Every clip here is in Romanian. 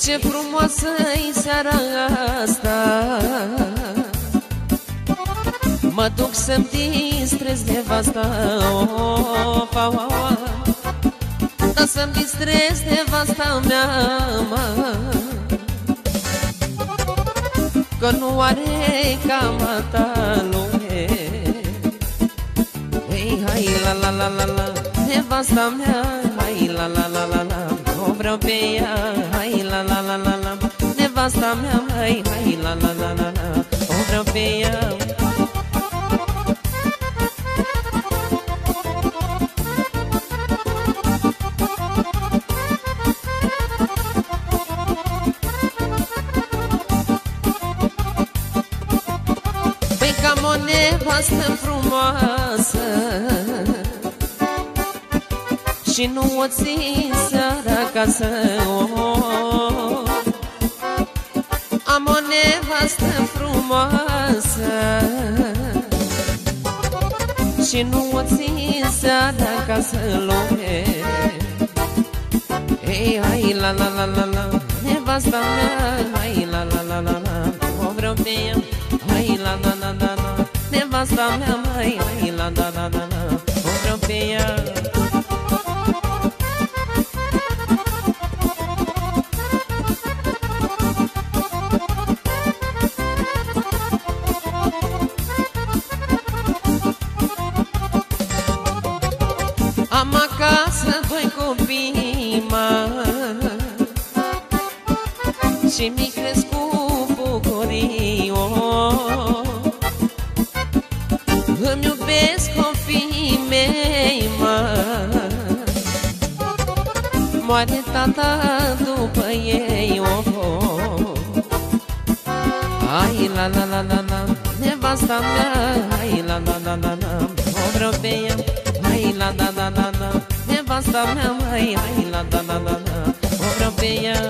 ce frumoasă-i seara asta, mă duc să-mi distrez nevasta. Da, să-mi distrez nevasta mea, că nu are cama ta lume. Ei, hai, la la la la la, nevasta mea, hai, la la la la la, o vreau pe ea, hai, la la la la la, nevasta mea, hai, hai, la la la la la, o vreau pe ea. Am o nevastă frumoasă și nu o țin seara acasă. Am o nevastă frumoasă și nu o țin seara acasă lume. Ei, hai, la la la la la, nevasta mea, hai, la la la la la, o vreau pe ea, hai, la la la la la, nevasta mea, hai, hai, la la la la la, o vreau pe ea. Am acasă doi copii mari și mi cresc cu bucurii. Îmi iubesc copiii mei mari, moare tata după ei. Hai, la la la la la, nevasta mea, hai, la la la la la, o vreau pe ea, hai, la la la la la, nevasta mea, hai, hai, la la la la la, o vreau pe ea.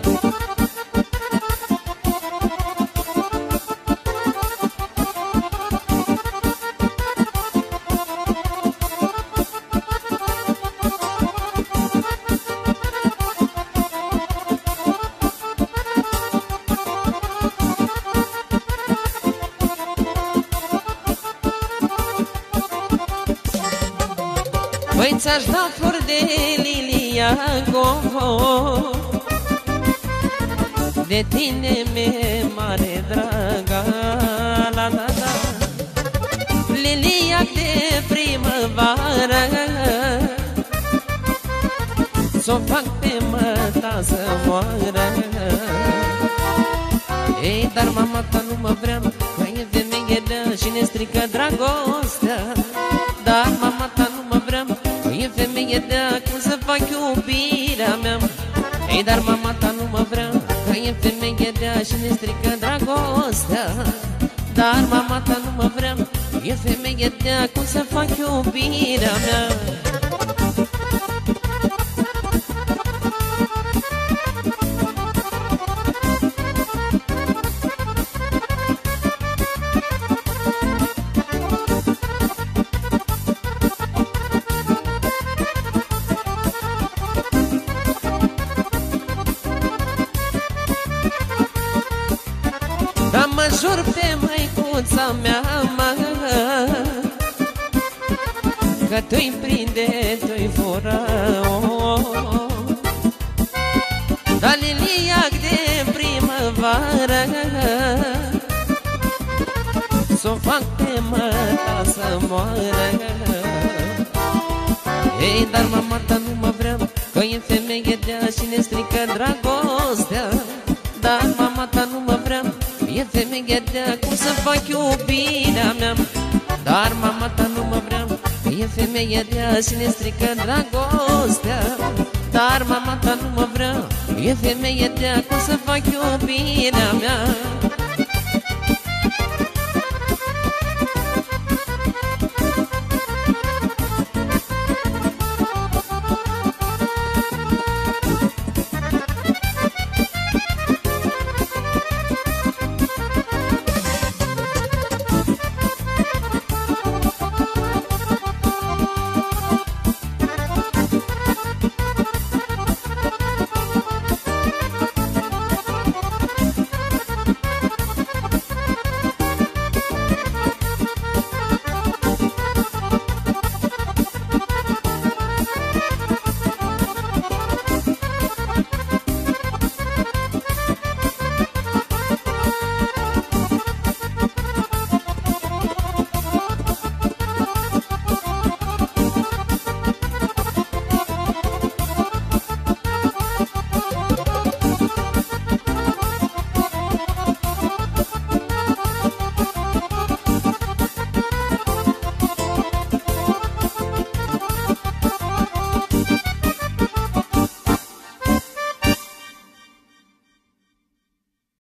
Păi ți-aș da flori de liliaco, de tine mi-e mare draga, la la la, liliac de primăvară, s-o fac pe măta să moară. Ei, dar mama ta nu mă vrea, că e femeie rea și ne strică dragostea. Dar mama ta nu mă vrea, că e femeie rea, cum să fac iubirea mea? Ei, dar mama ta nu mă vrea, că e femeie rea și ne strică dragostea. Dar mama ta nu mă vrea, că e femeie rea, cum să fac iubirea mea? Mă jur pe măicuța mea, că tu-i prinde, tu-i fură. Dar liliac de primăvară, s-o fac pe măta să moară. Ei, dar mama ta nu mă vrea, că e femeie rea și ne strică dragostea. Dar mama ta nu mă vrea, e femeie rea, cum să fac iubirea mea? Dar mama ta nu mă vrea, e femeie rea și ne strică dragostea. Dar mama ta nu mă vrea, e femeie rea, cum să fac iubirea mea?